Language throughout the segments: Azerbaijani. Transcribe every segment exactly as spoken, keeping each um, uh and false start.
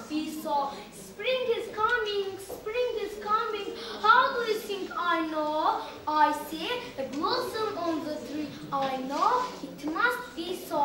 be so. Spring is coming, spring is coming. How do you think I know? I see a blossom on the tree. I know it must be so.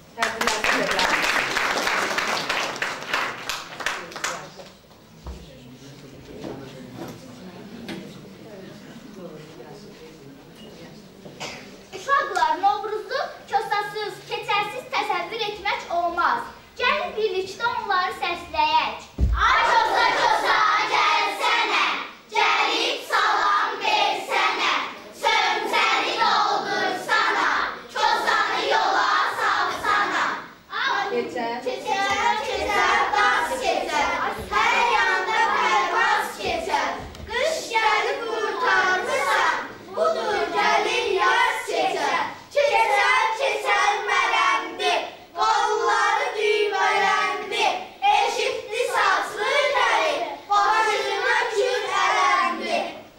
Uşaqlar, Novruzu kösasız, keçərsiz təsəvvür etmək olmaz. Gəlin birlikdə onları səsləyək. Ay kösa kösa gəlsənə, gəlib salam versənə, sömsəni doldursana, kösanı yola salsana. Keçər, keçər, keçər, bas keçər, hər yanda pərvaz keçər. Qış gəlib qurtarırsan, budur gəlir yaz keçər. Keçər, keçər mərəmdi, qolları düymələndi, eşitli saçlı gəlir, başına kül ələndi.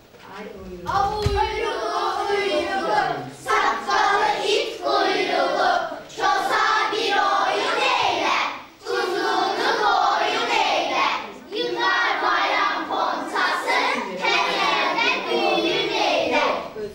Uyruğu, uyruğu, saqqalı it quyruğu, kösa bir oyun eylə, tuzunu qoyun eylə. Yığar bayram ponçası, hər yerdə düyün eylə.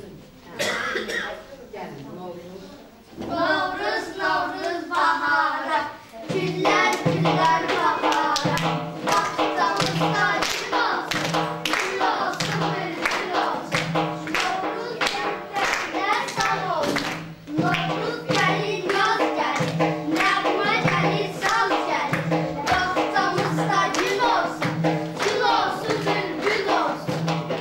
Novruz, Novruz bahara, güller, güller bahara. Vaxtamızda gül olsun, gül olsun, bülbül olsun. Novruz gəldiklər sağ olsun, Novruz gəlir, yaz gəlir, nəğmə gəlir, saz gəlir. Vaxtamızda gül olsun, gül olsun, bülbül olsun.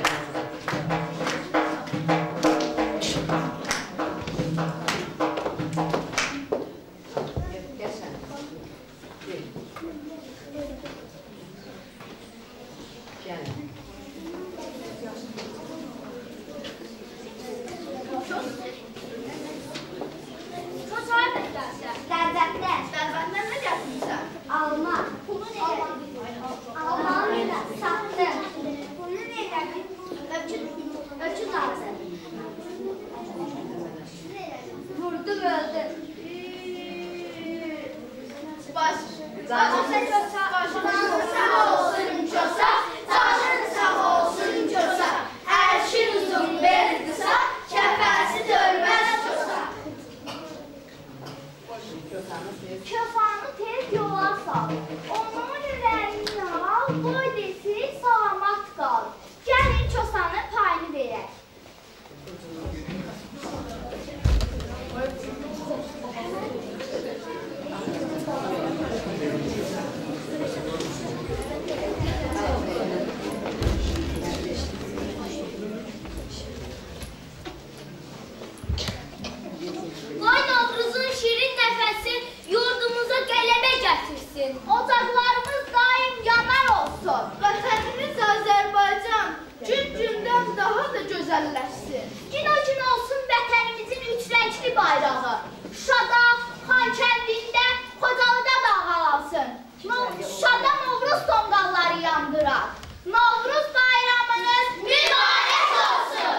keçər. Gəlin. Çox səhvətlərsə. Dərbətlər. Dərbətlər nə gətirmişsən? Alma. Pulu nə gətirdin? Almanı da satdım. Pulu nə gətirdin? Öküz, öküz aldı. Vurdu, öldü. Baş. Başın kösa. Başın sağ olsun kösa. Başın sağ olsun kösa. Erşin uzun, bel qısa. Kəfəsi dörməz kösa. Kösanı tez yola sal. Onun ürəyini al, qoy desin, salamat qal. Gəlin kösanın payını verək. Qoy Novruzun şirin nəfəsi yurdumuza qələbə gətirsin. Ocaqlarımız daim yanar olsun. Vətənimiz Azərbaycan gün-gündən daha da gözəlləşsin. Gün-o-gün olsun vətənimizin üç rəngli bayrağı. Şuşada, Xankəndində, Xocalıda dalğalansın. Şuşada Novruz tonqalları yandırar. Novruz bayramınız mübarək olsun.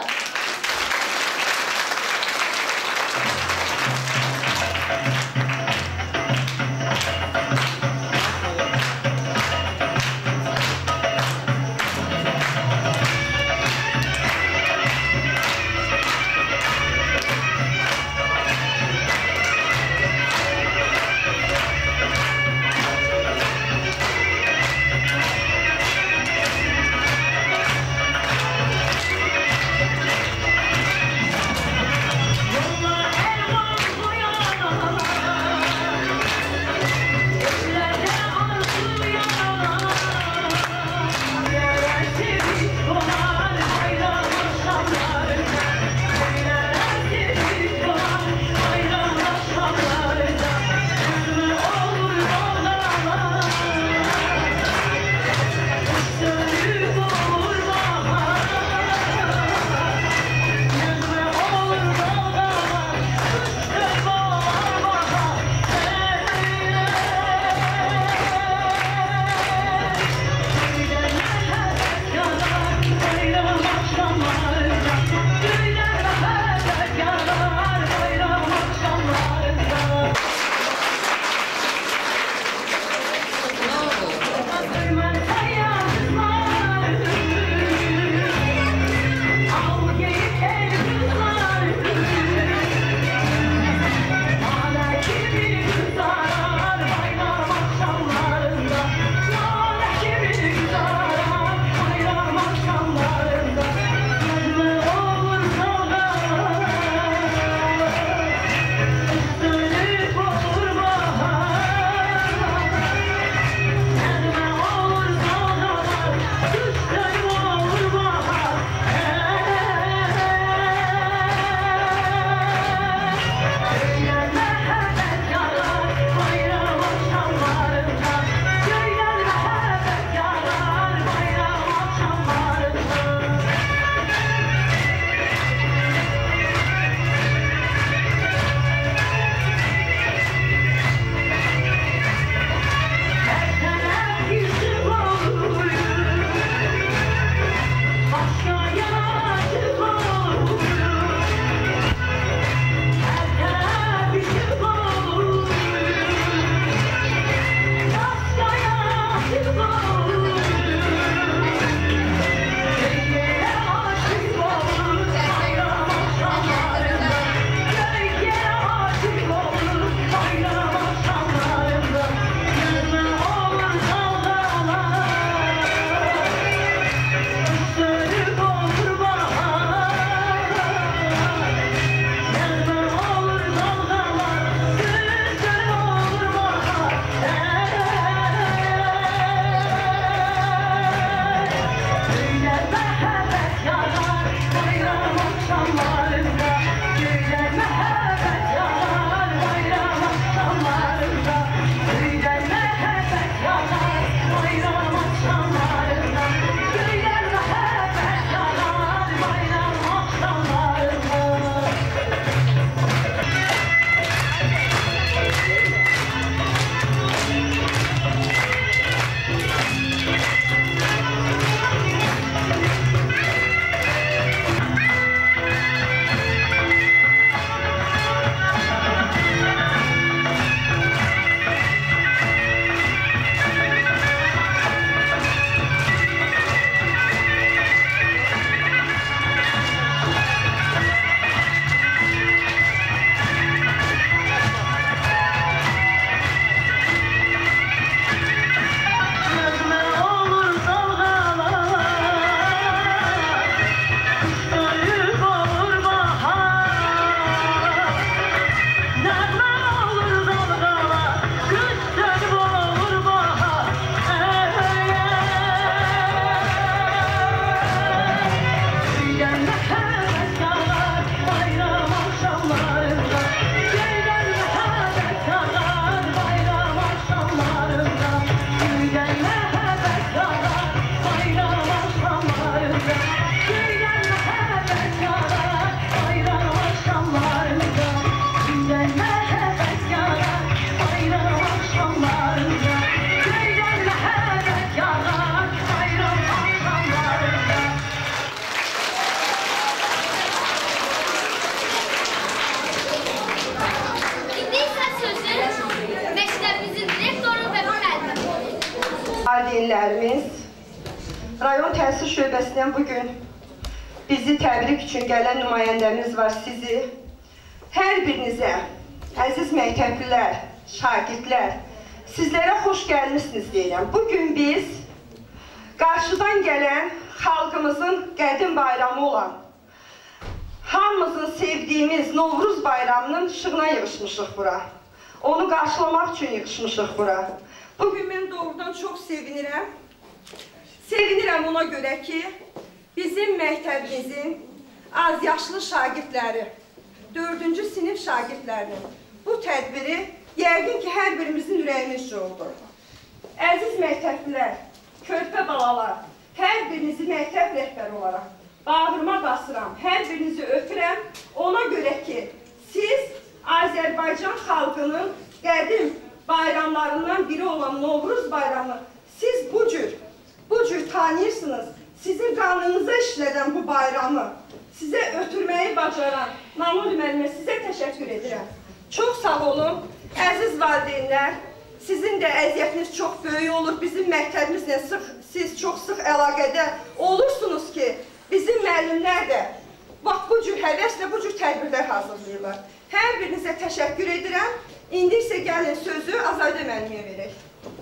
valideynlərimiz, rayon təhsil şöbəsindən bugün bizi təbrik üçün gələn nümayəndəmiz var sizi. Hər birinizə, əziz məktəblilər, şagirdlər, sizlərə xoş gəlmişsiniz deyirəm. Bugün biz qarşıdan gələn xalqımızın qədim bayramı olan, hamımızın sevdiyimiz Novruz bayramının işığına yığışmışıq bura. Onu qarşılamaq üçün yığışmışıq bura. Bugün mən doğrudan çox sevinirəm. Sevinirəm ona görə ki, bizim məktəbimizin az yaşlı şagirdləri, dördüncü sinif şagirdlərinin bu tədbiri yəqin ki, hər birimizin ürəyimizcə oldu. Əziz məktəblilər, körpə balalar, hər birinizi məktəb rəhbəri olaraq bağrıma basıram, hər birinizi öpürəm. Ona görə ki, siz Azərbaycan xalqının qədim bayramlarından biri olan Novruz bayramı siz bu cür, bu cür tanıyırsınız. Sizin qanınıza işlədən bu bayramı sizə ötürməyi bacaran Namur müəllimə sizə təşəkkür edirəm. Çox sağ olun, əziz valideynlər. Sizin də əziyyətiniz çox böyük olur. Bizim məktəbimizlə sıx, siz çox sıx əlaqədə olursunuz ki, bizim müəllimlər də bax bu cür həvəslə, bu cür tədbirlər hazırlayırlar. Hər birinizə təşəkkür edirəm. İndi isə gəlin sözü Azadə müəlliməyə verək.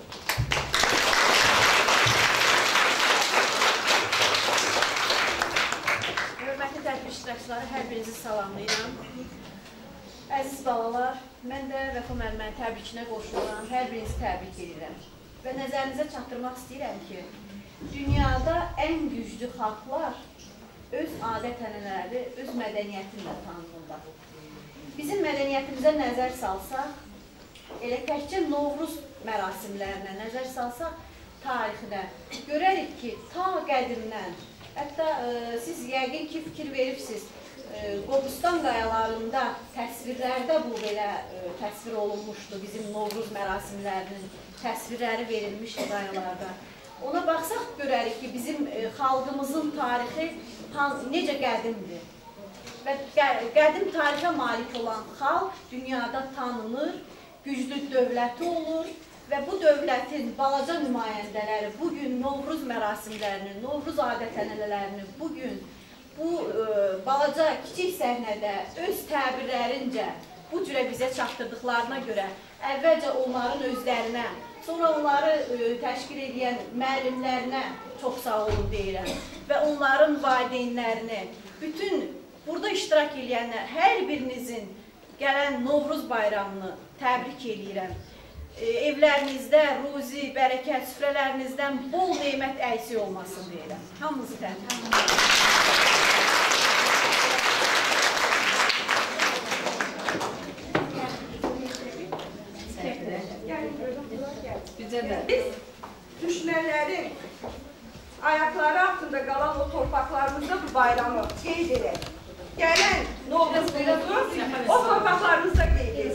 Hörmətli tədbir iştirakçıları, hər birinizi salamlayıram. Əziz balalar, mən də Vəfa müəllimənin təbrikinə qoşulan hər birinizi təbrik edirəm. Və nəzərinizə çatdırmaq istəyirəm ki, dünyada ən güclü xalqlar öz adət-ənənələri, öz mədəniyyətinlə tanınırlar. Bizim mədəniyyətimizə nəzər salsaq, elə təkcə Novruz mərasimlərinə nəzər salsaq, tarixinə görərik ki, ta qədimdən, hətta e, siz yəqin ki, fikir verirsiniz, e, Qobustan qayalarında təsvirlərdə bu belə e, təsvir olunmuşdu, bizim Novruz mərasimlərinin təsvirləri verilmişdi qayalarda. Ona baxsaq görərik ki, bizim e, xalqımızın tarixi necə qədimdir. Və qədim tarixə malik olan xalq dünyada tanınır, güclü dövləti olur və bu dövlətin balaca nümayəndələri bugün Novruz mərasimlərini, Novruz adət-ənənələrini bugün bu e, balaca kiçik səhnədə öz təbirlərincə bu cürə bizə çatdırdıqlarına görə əvvəlcə onların özlərinə, sonra onları e, təşkil edən müəllimlərinə çox sağ olun deyirəm və onların valideynlərini, bütün burada iştirak edənlər, hər birinizin gələn Novruz bayramını təbrik edirəm. E, evlərinizdə ruzi, bərəkət, süfrələrinizdən bol neymət əksik olmasın deyirəm. Hamınızı təbrik edirəm. Biz düşmənlərin ayaqları altında qalan o torpaqlarımızda bu bayramı qeyd edək. Gələn Novruz o torpaqlarımızda qeyd edək.